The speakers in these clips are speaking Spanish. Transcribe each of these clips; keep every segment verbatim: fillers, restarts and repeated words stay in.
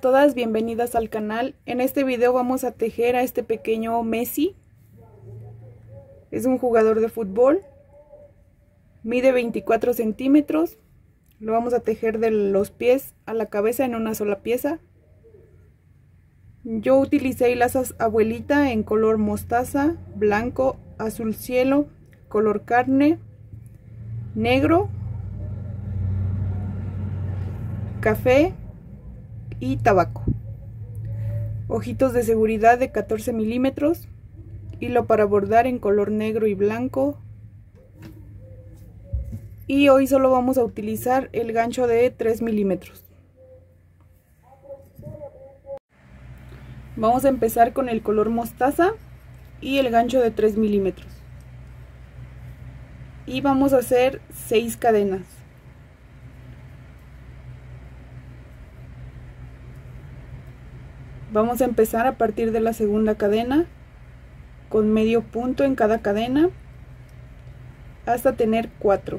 todas, bienvenidas al canal. En este video vamos a tejer a este pequeño Messi. Es un jugador de fútbol. Mide veinticuatro centímetros. Lo vamos a tejer de los pies a la cabeza en una sola pieza. Yo utilicé hilazas abuelita en color mostaza, blanco, azul cielo, color carne, negro, café y tabaco. Ojitos de seguridad de catorce milímetros, hilo para bordar en color negro y blanco. Y hoy solo vamos a utilizar el gancho de tres milímetros. Vamos a empezar con el color mostaza y el gancho de tres milímetros. Y vamos a hacer seis cadenas. Vamos a empezar a partir de la segunda cadena con medio punto en cada cadena hasta tener cuatro.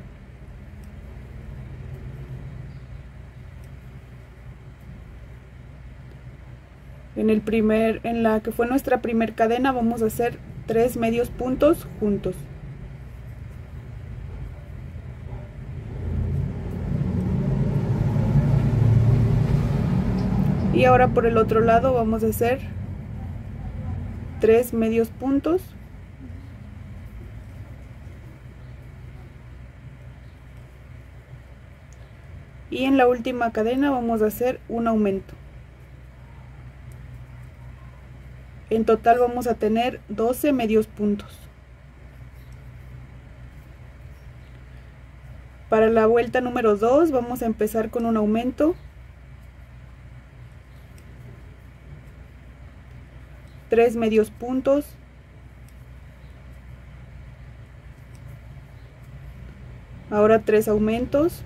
En el primer, en la que fue nuestra primer cadena, vamos a hacer tres medios puntos juntos. Y ahora por el otro lado vamos a hacer tres medios puntos. Y en la última cadena vamos a hacer un aumento. En total vamos a tener doce medios puntos. Para la vuelta número dos vamos a empezar con un aumento. Tres medios puntos. Ahora tres aumentos.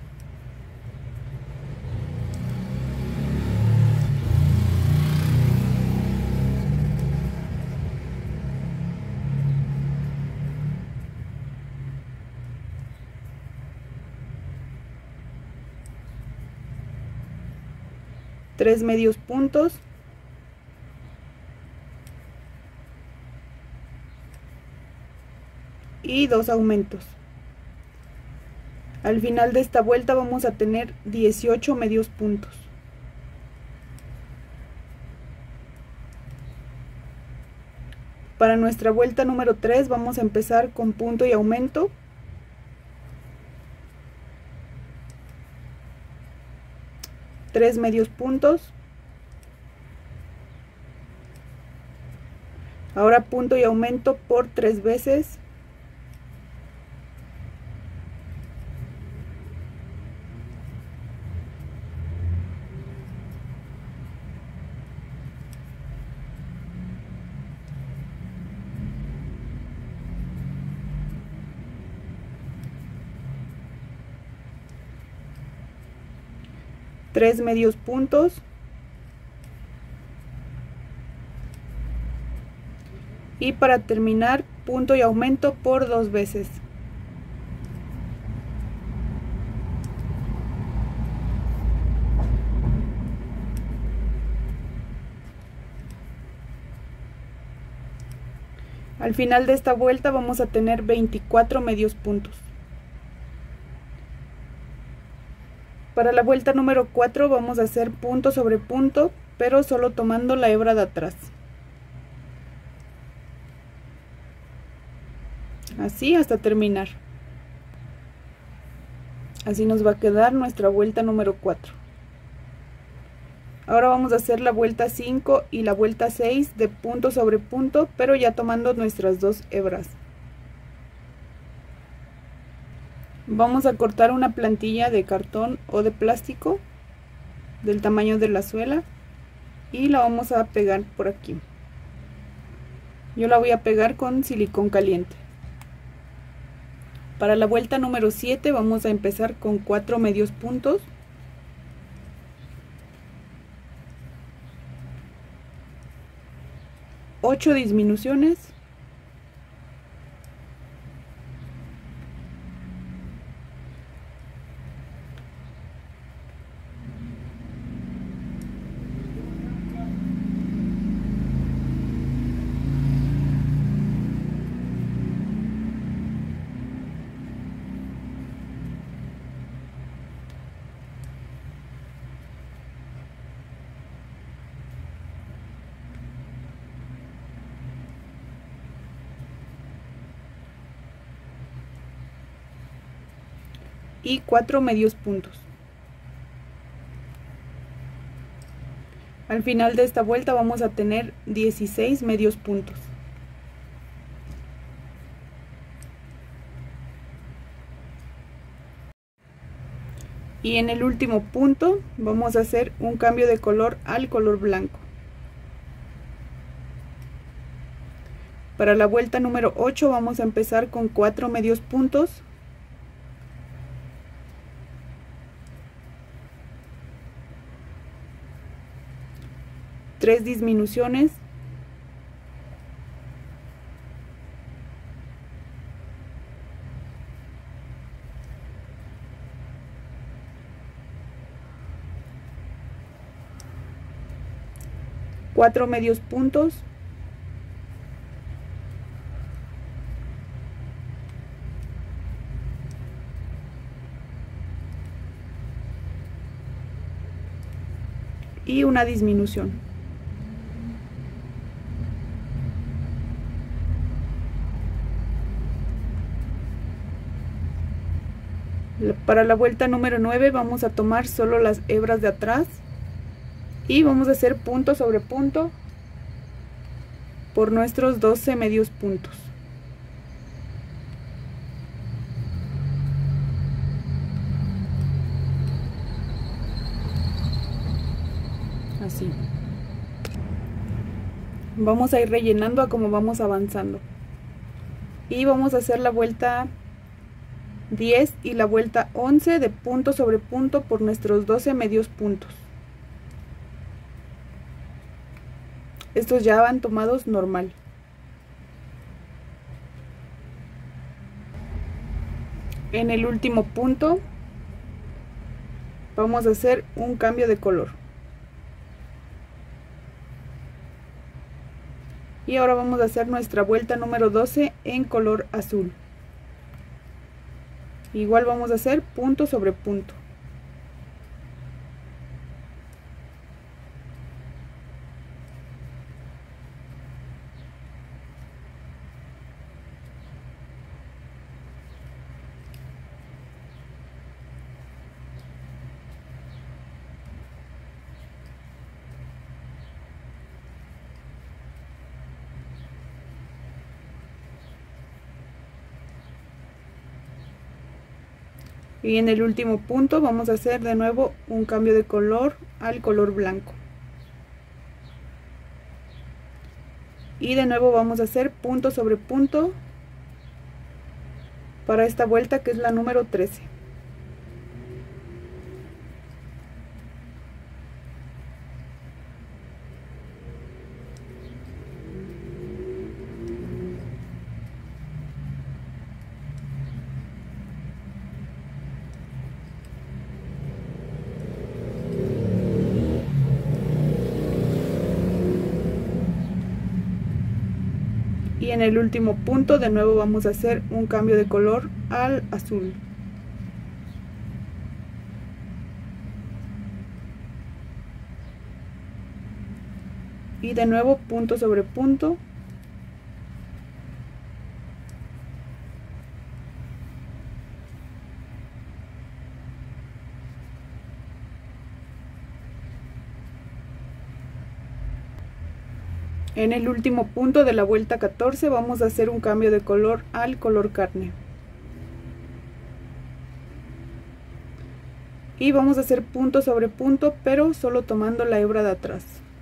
Tres medios puntos. Y dos aumentos. Al final de esta vuelta vamos a tener dieciocho medios puntos. Para nuestra vuelta número tres vamos a empezar con punto y aumento. Tres medios puntos. Ahora punto y aumento por tres veces. Tres medios puntos. Y para terminar, punto y aumento por dos veces. Al final de esta vuelta vamos a tener veinticuatro medios puntos. Para la vuelta número cuatro vamos a hacer punto sobre punto, pero solo tomando la hebra de atrás. Así hasta terminar. Así nos va a quedar nuestra vuelta número cuatro. Ahora vamos a hacer la vuelta cinco y la vuelta seis de punto sobre punto, pero ya tomando nuestras dos hebras. Vamos a cortar una plantilla de cartón o de plástico del tamaño de la suela y la vamos a pegar por aquí. Yo la voy a pegar con silicón caliente. Para la vuelta número siete vamos a empezar con cuatro medios puntos. ocho disminuciones. y cuatro medios puntos. Al final de esta vuelta vamos a tener dieciséis medios puntos. Y en el último punto vamos a hacer un cambio de color al color blanco. Para la vuelta número ocho vamos a empezar con cuatro medios puntos. tres disminuciones. cuatro medios puntos. Y una disminución. Para la vuelta número nueve vamos a tomar solo las hebras de atrás y vamos a hacer punto sobre punto por nuestros doce medios puntos. Así. Vamos a ir rellenando a como vamos avanzando. Y vamos a hacer la vuelta diez y la vuelta once de punto sobre punto por nuestros doce medios puntos. Estos ya van tomados normal. En el último punto vamos a hacer un cambio de color. Y ahora vamos a hacer nuestra vuelta número doce en color azul. Igual vamos a hacer punto sobre punto. Y en el último punto vamos a hacer de nuevo un cambio de color al color blanco. Y de nuevo vamos a hacer punto sobre punto para esta vuelta que es la número trece. Y en el último punto de nuevo vamos a hacer un cambio de color al azul. Y de nuevo punto sobre punto. En el último punto de la vuelta catorce vamos a hacer un cambio de color al color carne. Y vamos a hacer punto sobre punto, pero solo tomando la hebra de atrás.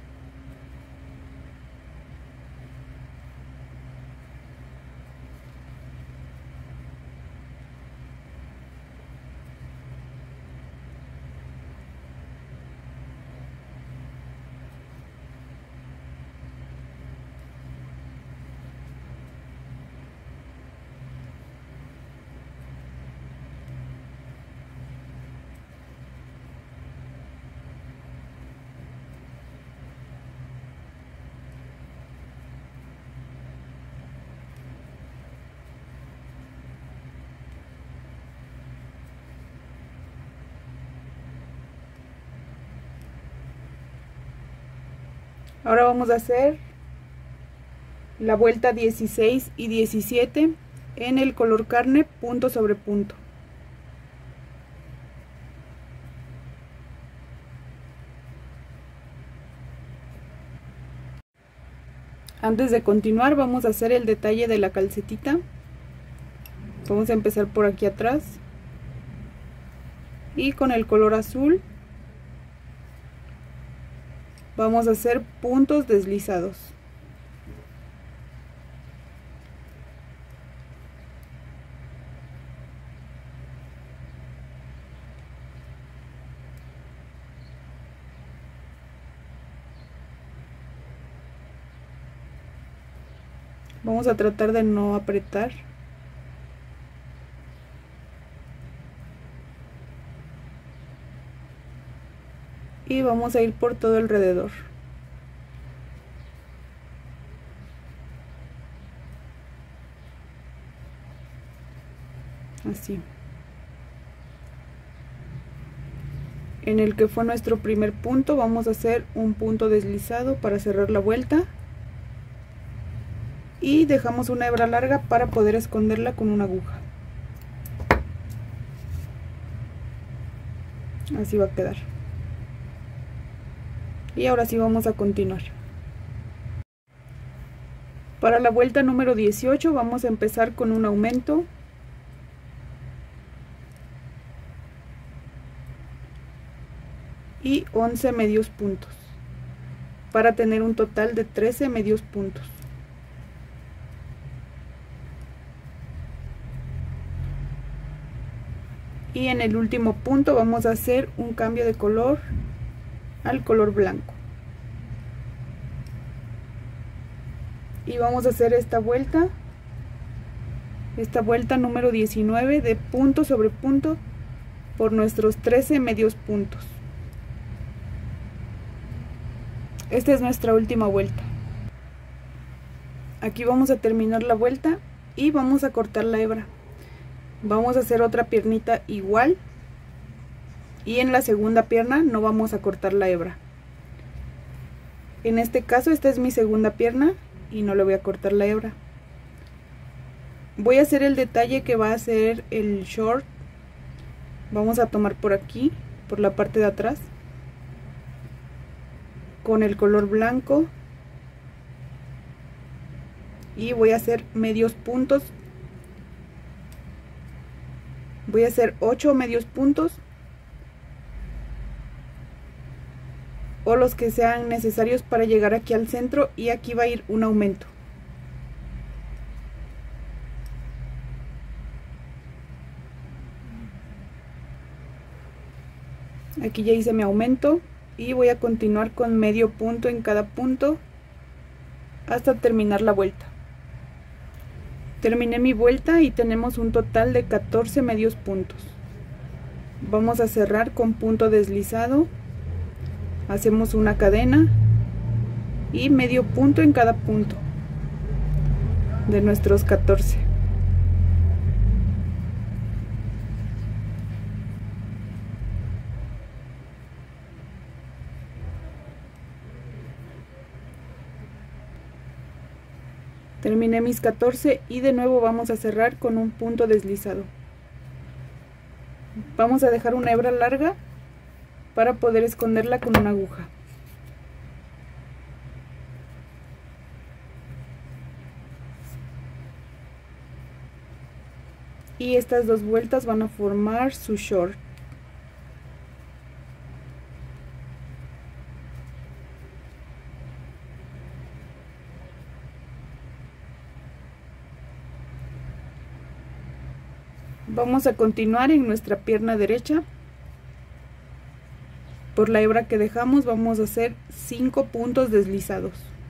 Ahora vamos a hacer la vuelta dieciséis y diecisiete en el color carne, punto sobre punto. Antes de continuar vamos a hacer el detalle de la calcetita. Vamos a empezar por aquí atrás y con el color azul vamos a hacer puntos deslizados. Vamos a tratar de no apretar. Y vamos a ir por todo alrededor. Así. En el que fue nuestro primer punto vamos a hacer un punto deslizado para cerrar la vuelta. Y dejamos una hebra larga para poder esconderla con una aguja. Así va a quedar. Y ahora sí vamos a continuar. Para la vuelta número dieciocho vamos a empezar con un aumento. Y once medios puntos. Para tener un total de trece medios puntos. Y en el último punto vamos a hacer un cambio de color al color blanco. Y vamos a hacer esta vuelta, esta vuelta número diecinueve de punto sobre punto por nuestros trece medios puntos. Esta es nuestra última vuelta. Aquí vamos a terminar la vuelta y vamos a cortar la hebra. Vamos a hacer otra piernita igual y en la segunda pierna no vamos a cortar la hebra. En este caso esta es mi segunda pierna y no le voy a cortar la hebra. Voy a hacer el detalle que va a ser el short. Vamos a tomar por aquí, por la parte de atrás, con el color blanco y voy a hacer medios puntos. Voy a hacer ocho medios puntos o los que sean necesarios para llegar aquí al centro, y aquí va a ir un aumento. Aquí ya hice mi aumento y voy a continuar con medio punto en cada punto hasta terminar la vuelta. Terminé mi vuelta y tenemos un total de catorce medios puntos. Vamos a cerrar con punto deslizado, hacemos una cadena y medio punto en cada punto de nuestros catorce. Terminé mis catorce y de nuevo vamos a cerrar con un punto deslizado. Vamos a dejar una hebra larga para poder esconderla con una aguja. Y estas dos vueltas van a formar su short. Vamos a continuar en nuestra pierna derecha. Por la hebra que dejamos vamos a hacer cinco puntos deslizados.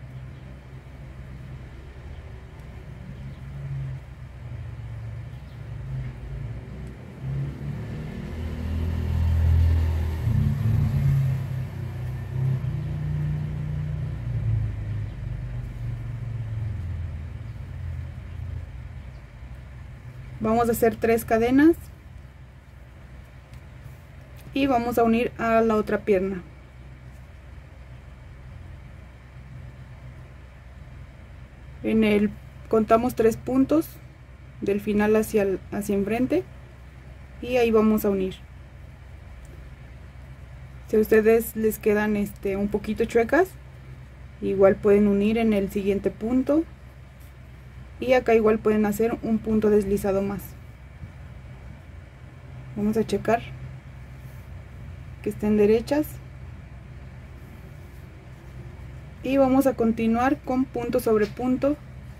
Vamos a hacer tres cadenas y vamos a unir a la otra pierna. En el contamos tres puntos del final hacia el, hacia enfrente y ahí vamos a unir. Si a ustedes les quedan este un poquito chuecas, Igual pueden unir en el siguiente punto. Y acá igual pueden hacer un punto deslizado más. Vamos a checar que estén derechas. Y vamos a continuar con punto sobre punto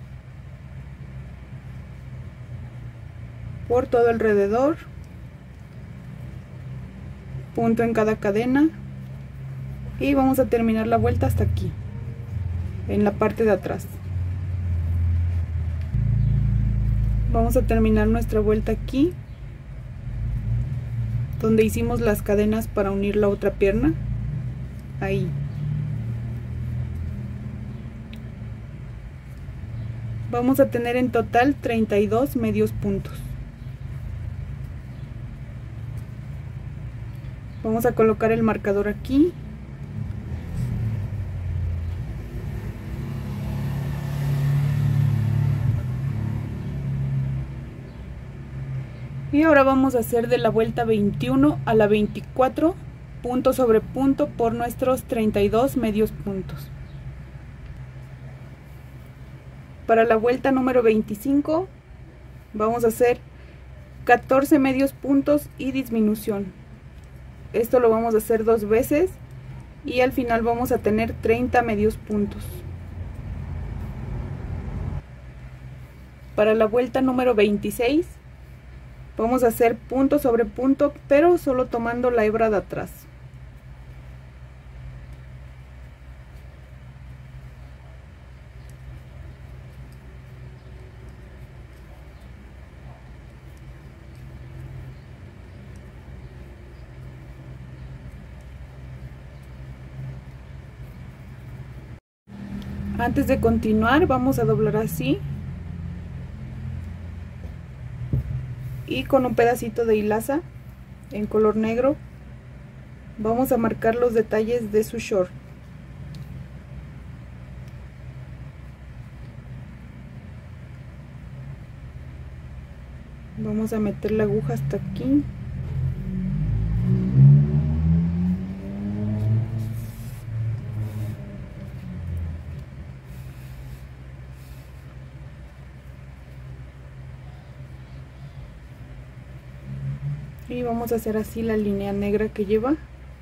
por todo alrededor, punto en cada cadena, y vamos a terminar la vuelta hasta aquí, en la parte de atrás. Vamos a terminar nuestra vuelta aquí, donde hicimos las cadenas para unir la otra pierna, ahí. Vamos a tener en total treinta y dos medios puntos. Vamos a colocar el marcador aquí. Y ahora vamos a hacer de la vuelta veintiuno a la veinticuatro, punto sobre punto por nuestros treinta y dos medios puntos. Para la vuelta número veinticinco vamos a hacer catorce medios puntos y disminución. Esto lo vamos a hacer dos veces y al final vamos a tener treinta medios puntos. Para la vuelta número veintiséis vamos a hacer punto sobre punto, pero solo tomando la hebra de atrás. Antes de continuar vamos a doblar así y con un pedacito de hilaza en color negro vamos a marcar los detalles de su short. Vamos a meter la aguja hasta aquí. Y vamos a hacer así la línea negra que lleva.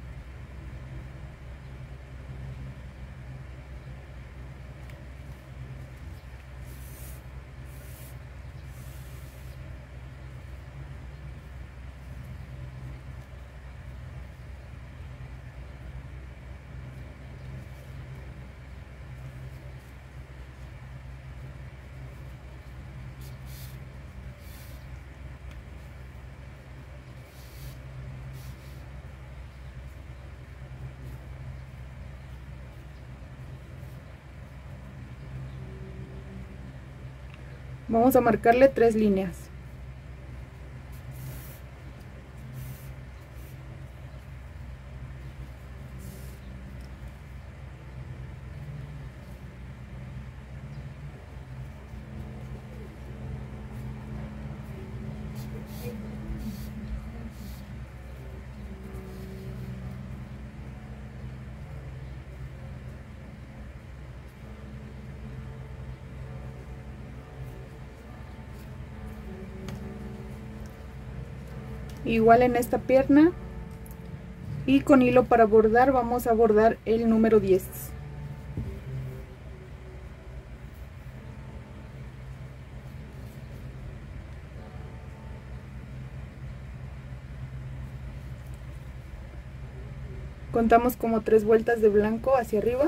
Vamos a marcarle tres líneas. Igual en esta pierna, y con hilo para bordar vamos a bordar el número diez. Contamos como tres vueltas de blanco hacia arriba.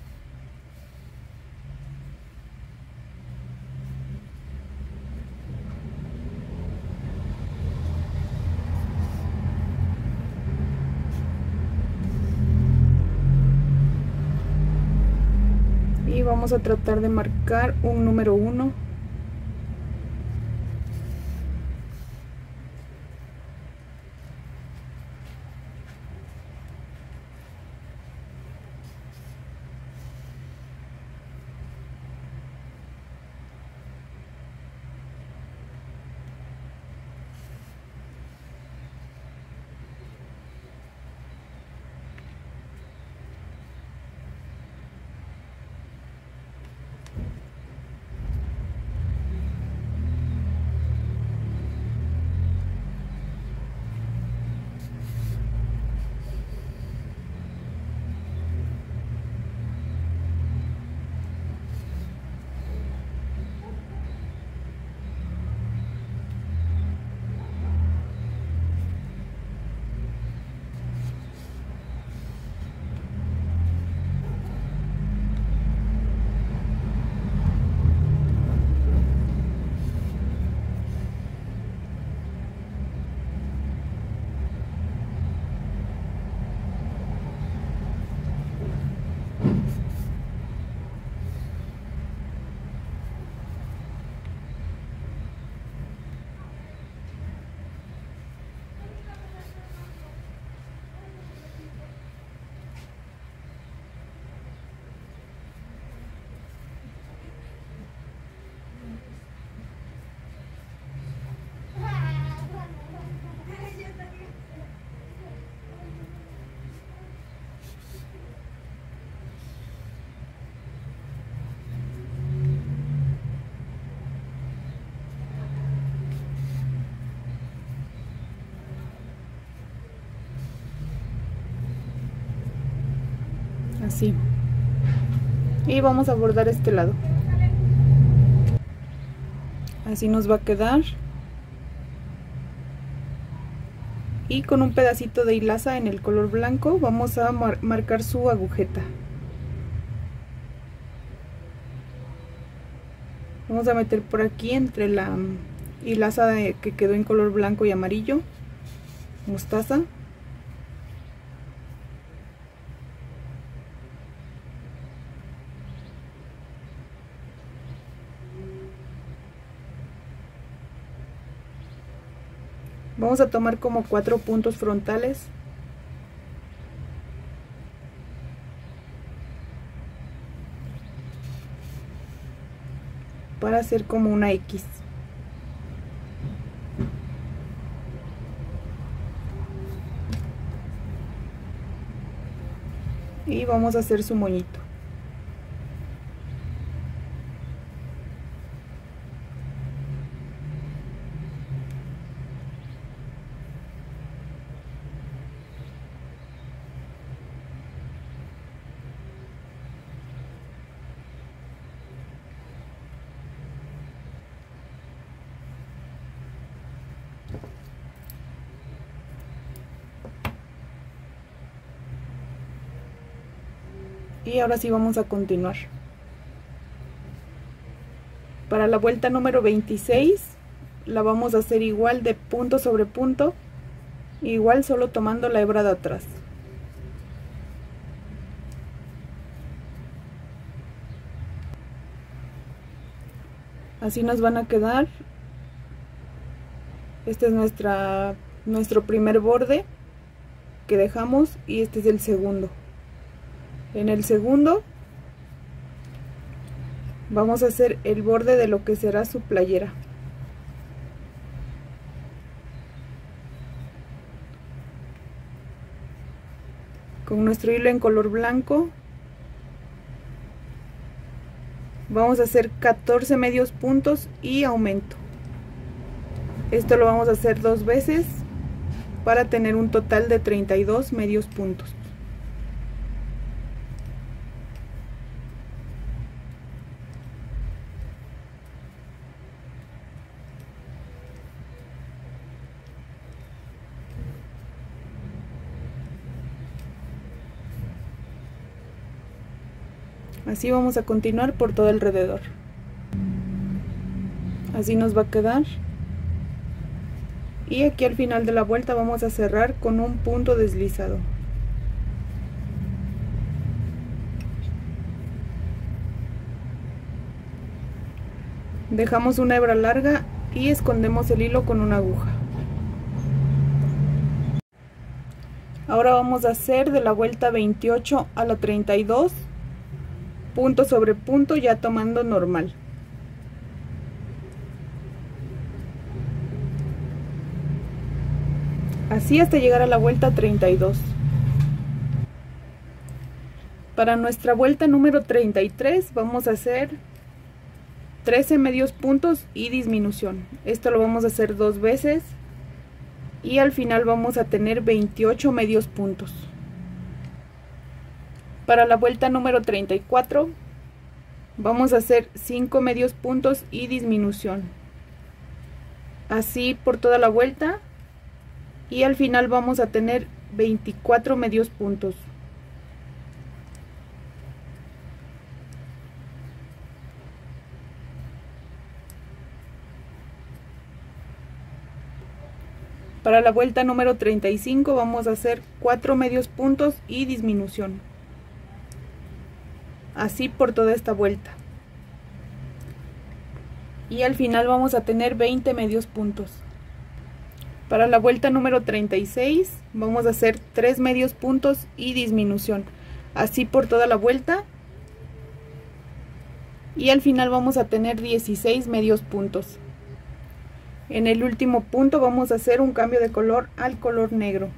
Y vamos a tratar de marcar un número uno. así, y vamos a bordar este lado, así nos va a quedar, y con un pedacito de hilaza en el color blanco vamos a mar marcar su agujeta. Vamos a meter por aquí entre la hilaza de, que quedó en color blanco y amarillo, mostaza. Vamos a tomar como cuatro puntos frontales. Para hacer como una X. Y vamos a hacer su moñito. Y ahora sí vamos a continuar. Para la vuelta número veintiséis la vamos a hacer igual de punto sobre punto, igual solo tomando la hebra de atrás. Así nos van a quedar. Este es nuestra, nuestro primer borde que dejamos, y este es el segundo. En el segundo vamos a hacer el borde de lo que será su playera. Con nuestro hilo en color blanco vamos a hacer catorce medios puntos y aumento. Esto lo vamos a hacer dos veces para tener un total de treinta y dos medios puntos. Así vamos a continuar por todo alrededor. Así nos va a quedar. Y aquí al final de la vuelta vamos a cerrar con un punto deslizado. Dejamos una hebra larga y escondemos el hilo con una aguja. Ahora vamos a hacer de la vuelta veintiocho a la treinta y dos, punto sobre punto, ya tomando normal. Así hasta llegar a la vuelta treinta y dos. Para nuestra vuelta número treinta y tres vamos a hacer trece medios puntos y disminución. Esto lo vamos a hacer dos veces y al final vamos a tener veintiocho medios puntos. Para la vuelta número treinta y cuatro vamos a hacer cinco medios puntos y disminución. Así por toda la vuelta, y al final vamos a tener veinticuatro medios puntos. Para la vuelta número treinta y cinco vamos a hacer cuatro medios puntos y disminución. Así por toda esta vuelta. Y al final vamos a tener veinte medios puntos. Para la vuelta número treinta y seis vamos a hacer tres medios puntos y disminución. Así por toda la vuelta. Y al final vamos a tener dieciséis medios puntos. En el último punto vamos a hacer un cambio de color al color negro.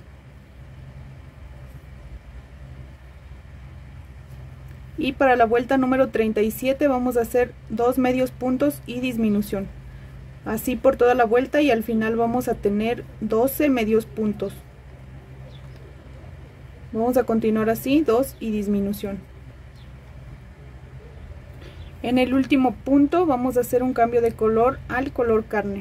Y para la vuelta número treinta y siete vamos a hacer dos medios puntos y disminución. Así por toda la vuelta, y al final vamos a tener doce medios puntos. Vamos a continuar así, dos y disminución. En el último punto vamos a hacer un cambio de color al color carne.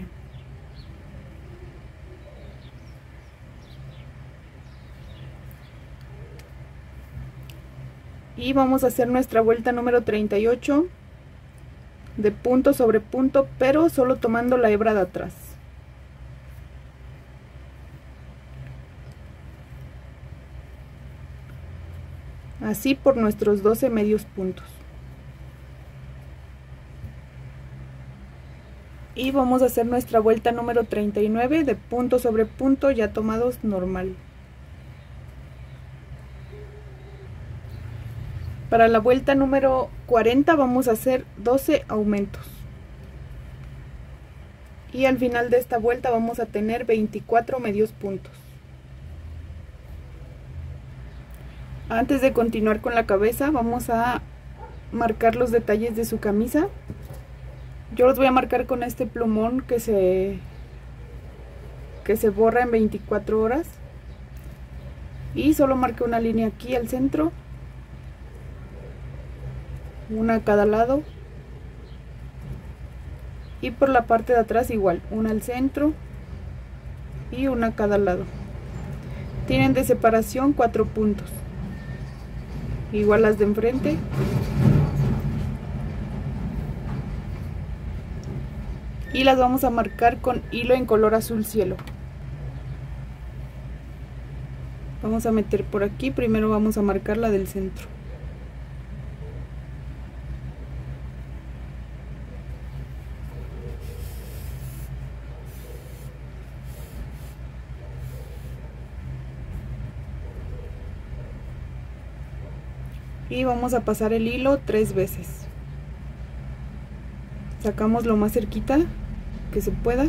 Y vamos a hacer nuestra vuelta número treinta y ocho de punto sobre punto, pero solo tomando la hebra de atrás. Así por nuestros doce medios puntos. Y vamos a hacer nuestra vuelta número treinta y nueve de punto sobre punto ya tomados normal. Para la vuelta número cuarenta vamos a hacer doce aumentos. Y al final de esta vuelta vamos a tener veinticuatro medios puntos. Antes de continuar con la cabeza vamos a marcar los detalles de su camisa. Yo los voy a marcar con este plumón que se, que se borra en veinticuatro horas. Y solo marqué una línea aquí al centro. Una a cada lado. Y por la parte de atrás igual, una al centro y una a cada lado. Tienen de separación cuatro puntos. Igual las de enfrente. Y las vamos a marcar con hilo en color azul cielo. Vamos a meter por aquí, primero vamos a marcar la del centro. Y vamos a pasar el hilo tres veces. Sacamos lo más cerquita que se pueda.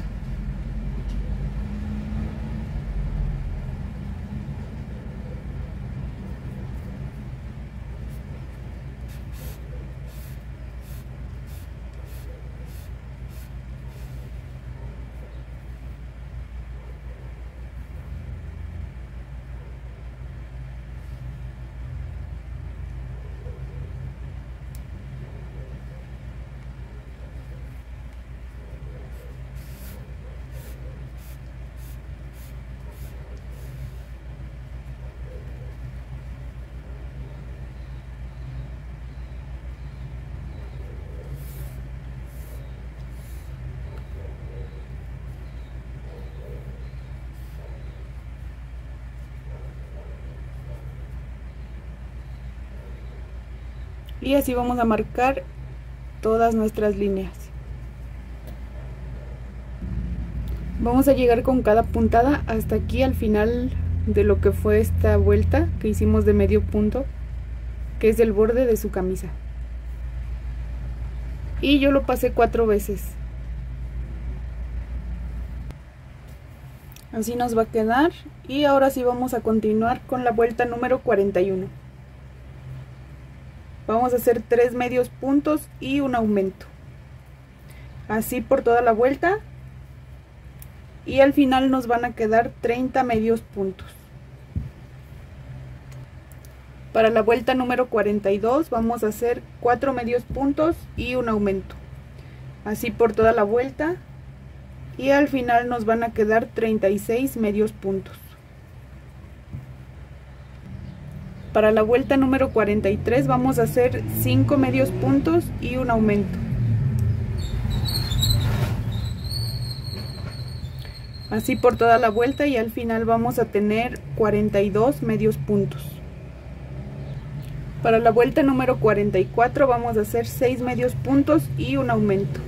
Y así vamos a marcar todas nuestras líneas. Vamos a llegar con cada puntada hasta aquí al final de lo que fue esta vuelta que hicimos de medio punto, que es el borde de su camisa. Y yo lo pasé cuatro veces. Así nos va a quedar. Y ahora sí vamos a continuar con la vuelta número cuarenta y uno. Vamos a hacer tres medios puntos y un aumento. Así por toda la vuelta. Y al final nos van a quedar treinta medios puntos. Para la vuelta número cuarenta y dos vamos a hacer cuatro medios puntos y un aumento. Así por toda la vuelta. Y al final nos van a quedar treinta y seis medios puntos. Para la vuelta número cuarenta y tres vamos a hacer cinco medios puntos y un aumento. Así por toda la vuelta y al final vamos a tener cuarenta y dos medios puntos. Para la vuelta número cuarenta y cuatro vamos a hacer seis medios puntos y un aumento.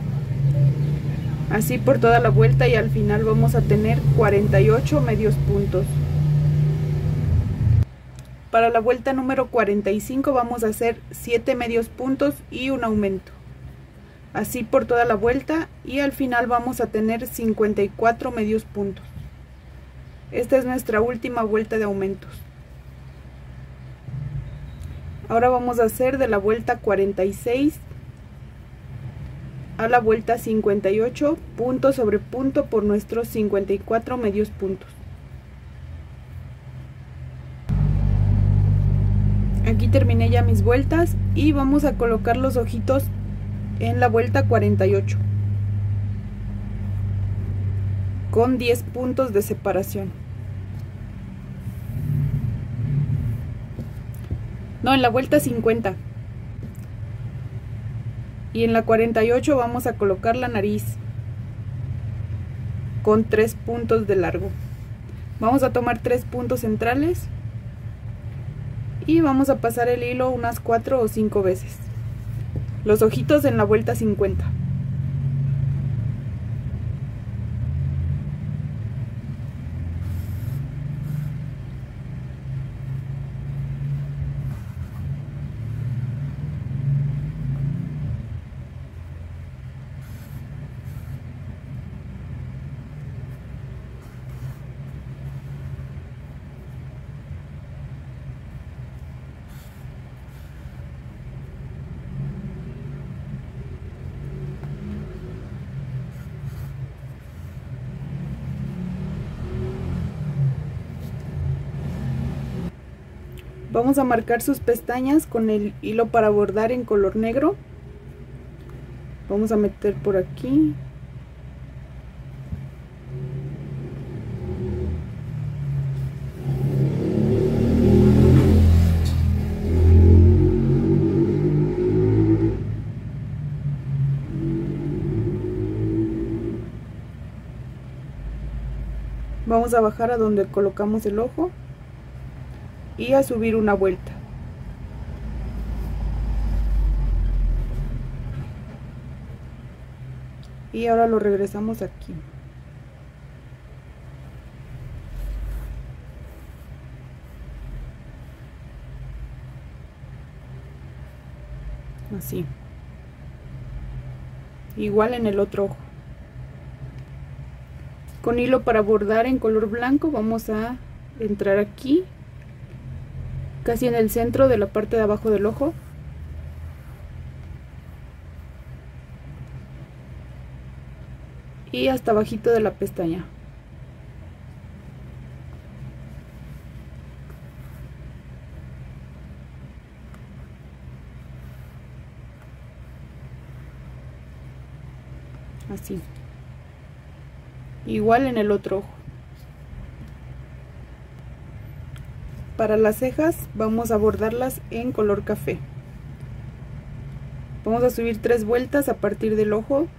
Así por toda la vuelta y al final vamos a tener cuarenta y ocho medios puntos. Para la vuelta número cuarenta y cinco vamos a hacer siete medios puntos y un aumento. Así por toda la vuelta y al final vamos a tener cincuenta y cuatro medios puntos. Esta es nuestra última vuelta de aumentos. Ahora vamos a hacer de la vuelta cuarenta y seis a la vuelta cincuenta y ocho, punto sobre punto por nuestros cincuenta y cuatro medios puntos. Aquí terminé ya mis vueltas y vamos a colocar los ojitos en la vuelta cuarenta y ocho con diez puntos de separación. No, en la vuelta cincuenta. Y en la cuarenta y ocho vamos a colocar la nariz con tres puntos de largo. Vamos a tomar tres puntos centrales y vamos a pasar el hilo unas cuatro o cinco veces. Los ojitos en la vuelta cincuenta. Vamos a marcar sus pestañas con el hilo para bordar en color negro. Vamos a meter por aquí. Vamos a bajar a donde colocamos el ojo y a subir una vuelta. Y ahora lo regresamos aquí. Así. Igual en el otro ojo. Con hilo para bordar en color blanco vamos a entrar aquí, casi en el centro de la parte de abajo del ojo. Y hasta abajito de la pestaña. Así. Igual en el otro ojo. Para las cejas vamos a bordarlas en color café. Vamos a subir tres vueltas a partir del ojo.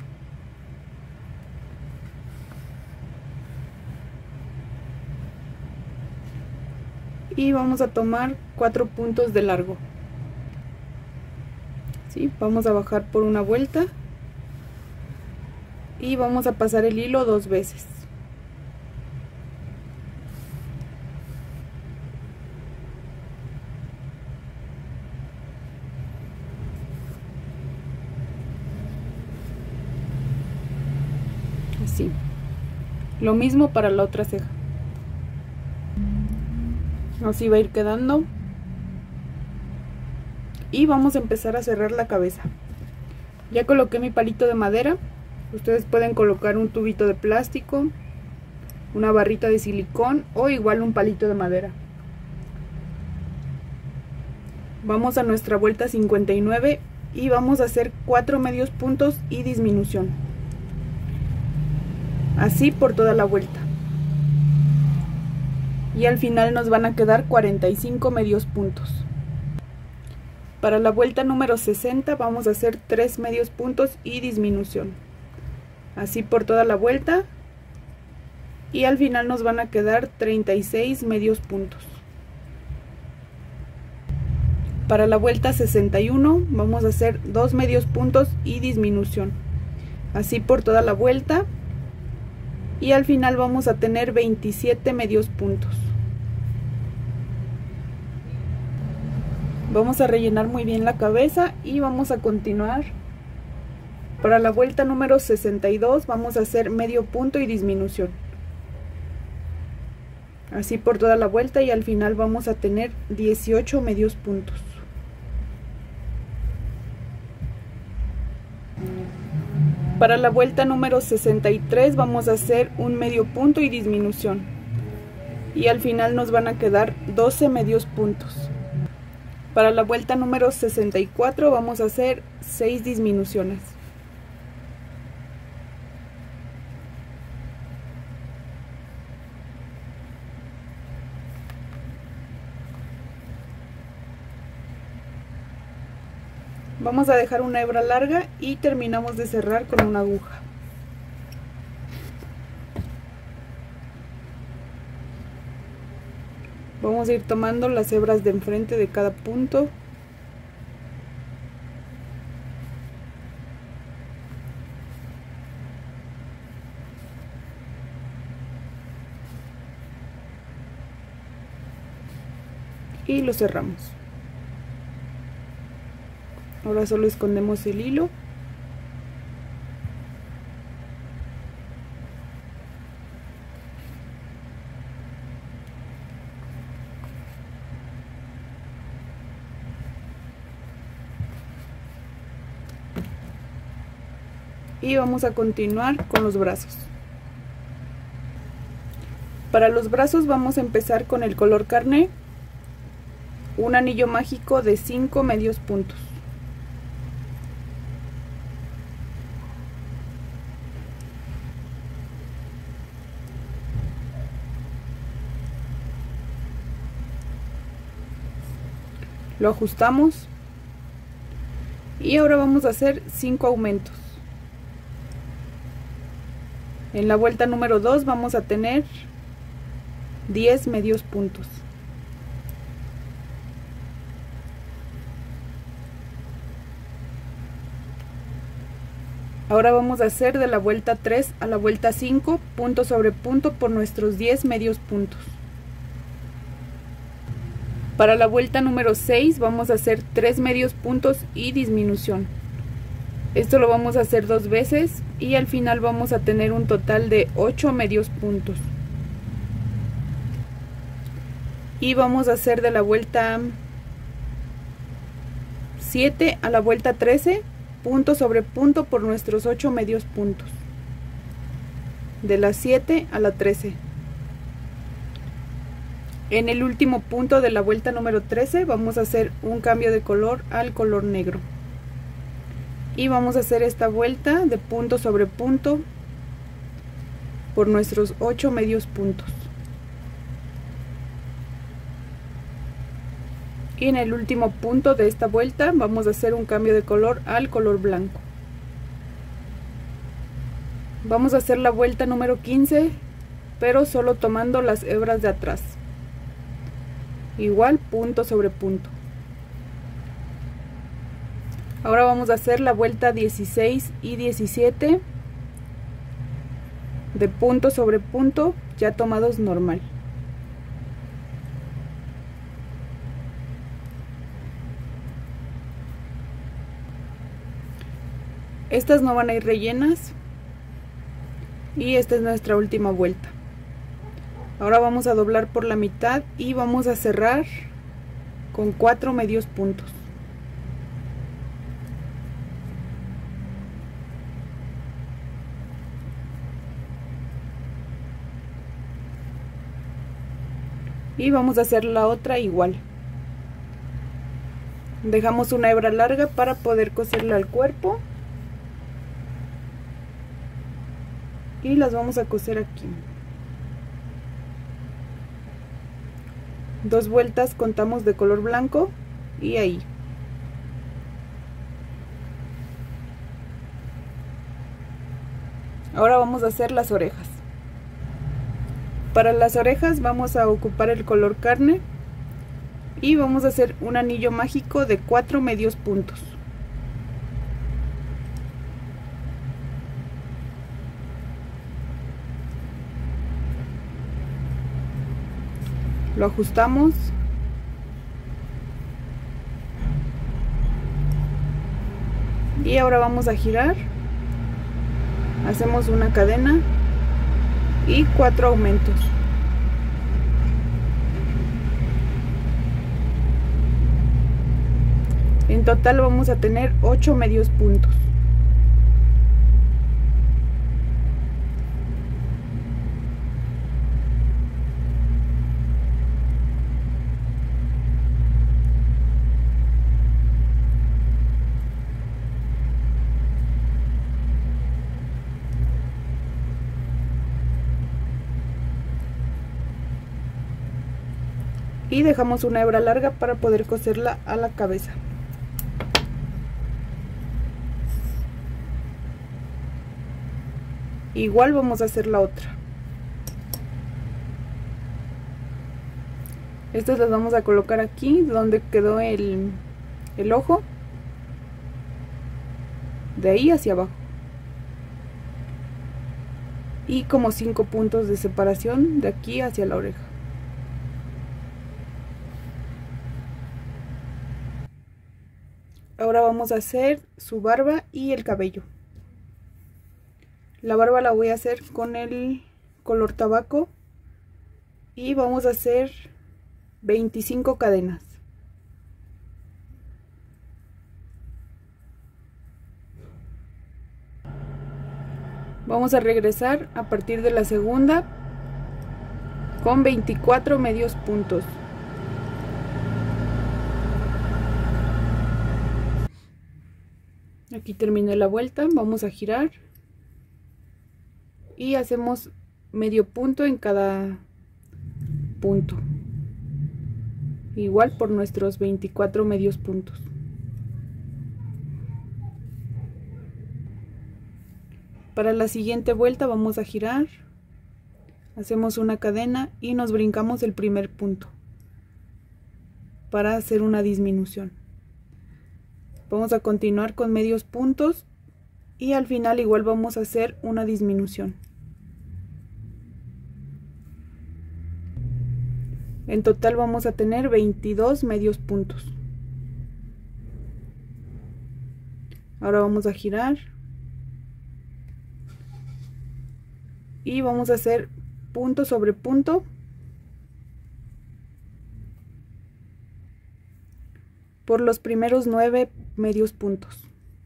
Y vamos a tomar cuatro puntos de largo. ¿Sí? Vamos a bajar por una vuelta. Y vamos a pasar el hilo dos veces. Así. Lo mismo para la otra ceja. Así va a ir quedando. Y vamos a empezar a cerrar la cabeza. Ya coloqué mi palito de madera. Ustedes pueden colocar un tubito de plástico, una barrita de silicón o igual un palito de madera. Vamos a nuestra vuelta cincuenta y nueve y vamos a hacer cuatro medios puntos y disminución. Así por toda la vuelta. Y al final nos van a quedar cuarenta y cinco medios puntos. Para la vuelta número sesenta vamos a hacer tres medios puntos y disminución. Así por toda la vuelta. Y al final nos van a quedar treinta y seis medios puntos. Para la vuelta sesenta y uno vamos a hacer dos medios puntos y disminución. Así por toda la vuelta. Y al final vamos a tener veintisiete medios puntos. Vamos a rellenar muy bien la cabeza y vamos a continuar. Para la vuelta número sesenta y dos vamos a hacer medio punto y disminución. Así por toda la vuelta y al final vamos a tener dieciocho medios puntos. Para la vuelta número sesenta y tres vamos a hacer un medio punto y disminución. Y al final nos van a quedar doce medios puntos. Para la vuelta número sesenta y cuatro vamos a hacer seis disminuciones. Vamos a dejar una hebra larga y terminamos de cerrar con una aguja. Vamos a ir tomando las hebras de enfrente de cada punto. Y lo cerramos. Ahora solo escondemos el hilo. Y vamos a continuar con los brazos. Para los brazos vamos a empezar con el color carné, un anillo mágico de cinco medios puntos. Lo ajustamos y ahora vamos a hacer cinco aumentos. En la vuelta número dos vamos a tener diez medios puntos. Ahora vamos a hacer de la vuelta tres a la vuelta cinco punto sobre punto por nuestros diez medios puntos. Para la vuelta número seis vamos a hacer tres medios puntos y disminución. Esto lo vamos a hacer dos veces y al final vamos a tener un total de ocho medios puntos. Y vamos a hacer de la vuelta siete a la vuelta trece punto sobre punto por nuestros ocho medios puntos. De la siete a la trece. En el último punto de la vuelta número trece vamos a hacer un cambio de color al color negro. Y vamos a hacer esta vuelta de punto sobre punto por nuestros ocho medios puntos. Y en el último punto de esta vuelta vamos a hacer un cambio de color al color blanco. Vamos a hacer la vuelta número quince, pero solo tomando las hebras de atrás. Igual punto sobre punto. Ahora vamos a hacer la vuelta dieciséis y diecisiete de punto sobre punto ya tomados normal. Estas no van a ir rellenas y esta es nuestra última vuelta. Ahora vamos a doblar por la mitad y vamos a cerrar con cuatro medios puntos. Y vamos a hacer la otra igual. Dejamos una hebra larga para poder coserla al cuerpo. Y las vamos a coser aquí. Dos vueltas contamos de color blanco y ahí. Ahora vamos a hacer las orejas. Para las orejas vamos a ocupar el color carne y vamos a hacer un anillo mágico de cuatro medios puntos. Lo ajustamos y ahora vamos a girar, hacemos una cadena y cuatro aumentos. En total vamos a tener ocho medios puntos. y dejamos una hebra larga para poder coserla a la cabeza. Igual vamos a hacer la otra. Estas las vamos a colocar aquí donde quedó el, el ojo, de ahí hacia abajo, y como cinco puntos de separación de aquí hacia la oreja. Ahora vamos a hacer su barba y el cabello. La barba la voy a hacer con el color tabaco y vamos a hacer veinticinco cadenas. Vamos a regresar a partir de la segunda con veinticuatro medios puntos. Aquí terminé la vuelta, vamos a girar y hacemos medio punto en cada punto, igual por nuestros veinticuatro medios puntos. Para la siguiente vuelta vamos a girar, hacemos una cadena y nos brincamos el primer punto para hacer una disminución. Vamos a continuar con medios puntos y al final igual vamos a hacer una disminución. En total vamos a tener veintidós medios puntos. Ahora vamos a girar y vamos a hacer punto sobre punto por los primeros nueve medios puntos.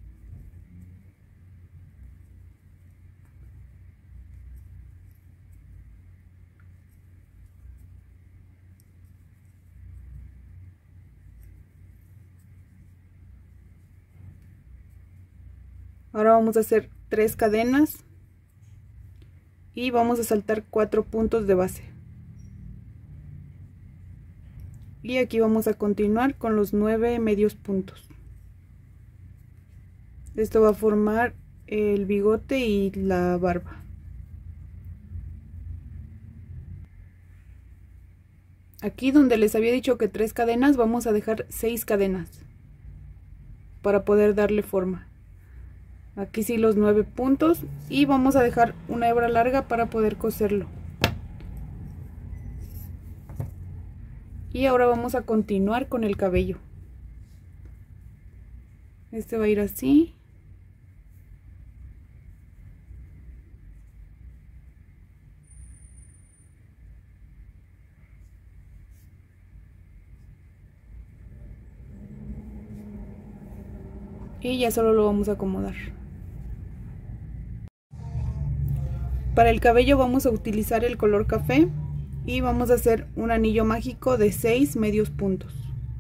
Ahora vamos a hacer tres cadenas y vamos a saltar cuatro puntos de base. Y aquí vamos a continuar con los nueve medios puntos. Esto va a formar el bigote y la barba. Aquí donde les había dicho que tres cadenas, vamos a dejar seis cadenas para poder darle forma. Aquí sí los nueve puntos y vamos a dejar una hebra larga para poder coserlo. Y ahora vamos a continuar con el cabello. Este va a ir así. Y ya solo lo vamos a acomodar. Para el cabello vamos a utilizar el color café y vamos a hacer un anillo mágico de seis medios puntos.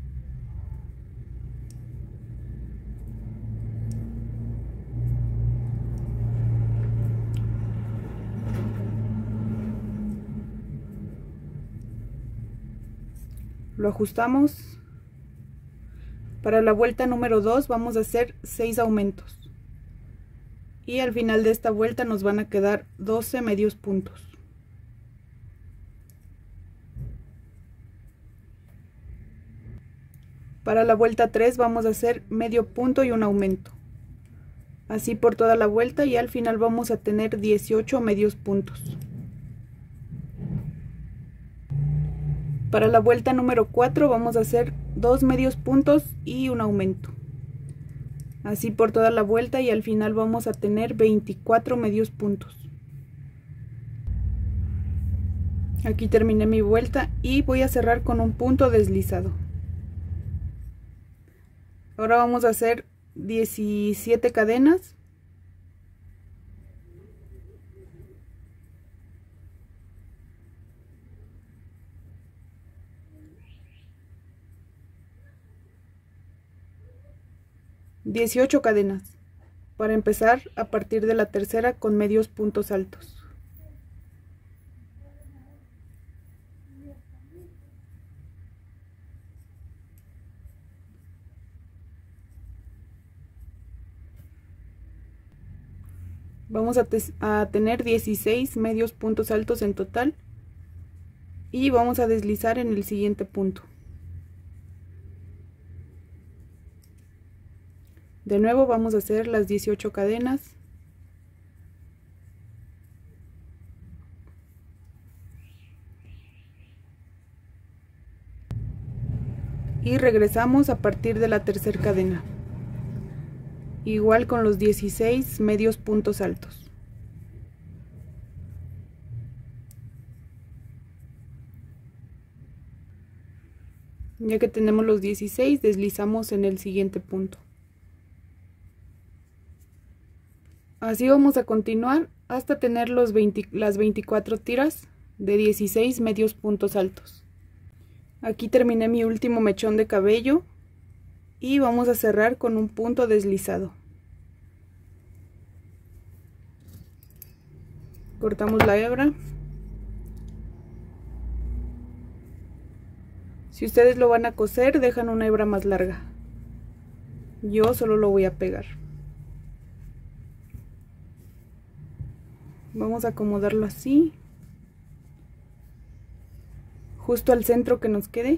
Lo ajustamos. Para la vuelta número dos vamos a hacer seis aumentos. Y al final de esta vuelta nos van a quedar doce medios puntos. Para la vuelta tres vamos a hacer medio punto y un aumento. Así por toda la vuelta y al final vamos a tener dieciocho medios puntos. Para la vuelta número cuatro vamos a hacer dos medios puntos y un aumento. Así por toda la vuelta y al final vamos a tener veinticuatro medios puntos. Aquí terminé mi vuelta y voy a cerrar con un punto deslizado. Ahora vamos a hacer diecisiete cadenas. dieciocho cadenas para empezar a partir de la tercera con medios puntos altos. Vamos a, a tener dieciséis medios puntos altos en total y vamos a deslizar en el siguiente punto. De nuevo vamos a hacer las dieciocho cadenas. Y regresamos a partir de la tercera cadena. Igual con los dieciséis medios puntos altos. Ya que tenemos los dieciséis, deslizamos en el siguiente punto. Así vamos a continuar hasta tener los veinte, las veinticuatro tiras de dieciséis medios puntos altos. Aquí terminé mi último mechón de cabello y vamos a cerrar con un punto deslizado. Cortamos la hebra. Si ustedes lo van a coser, dejan una hebra más larga. Yo solo lo voy a pegar. Vamos a acomodarlo así, justo al centro que nos quede.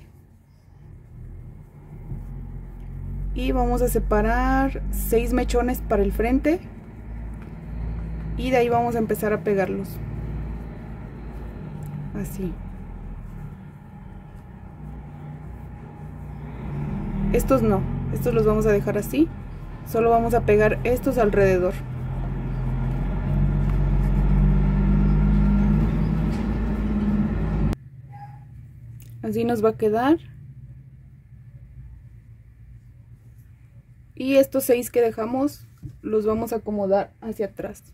Y vamos a separar seis mechones para el frente. Y de ahí vamos a empezar a pegarlos. Así. Estos no, estos los vamos a dejar así. Solo vamos a pegar estos alrededor. Así nos va a quedar. Y estos seis que dejamos los vamos a acomodar hacia atrás.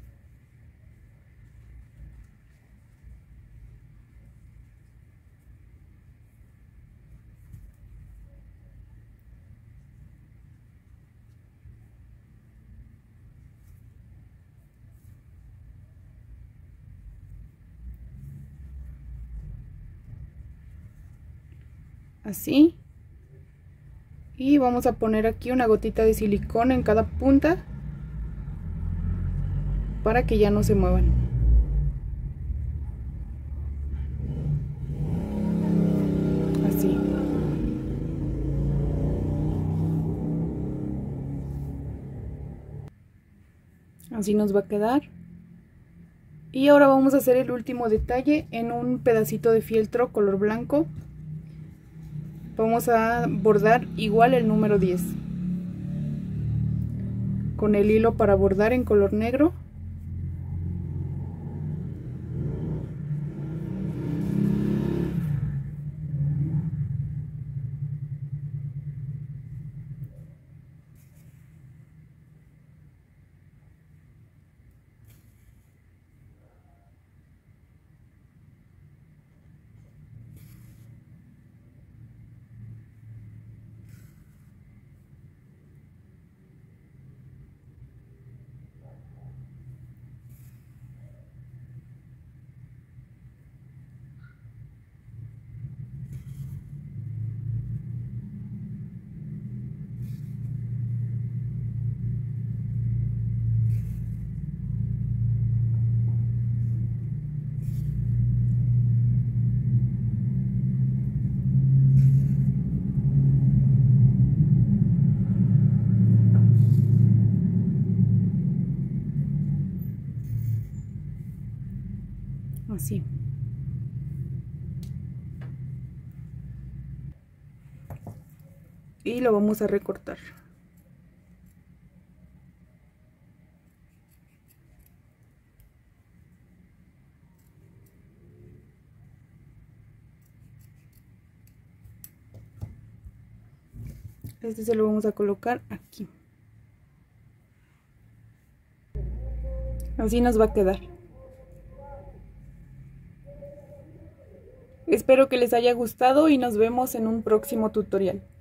Así. Y vamos a poner aquí una gotita de silicona en cada punta para que ya no se muevan. Así. Así nos va a quedar. Y ahora vamos a hacer el último detalle en un pedacito de fieltro color blanco. Vamos a bordar igual el número diez con el hilo para bordar en color negro. Así. Y lo vamos a recortar. Este se lo vamos a colocar aquí. Así nos va a quedar. Espero que les haya gustado y nos vemos en un próximo tutorial.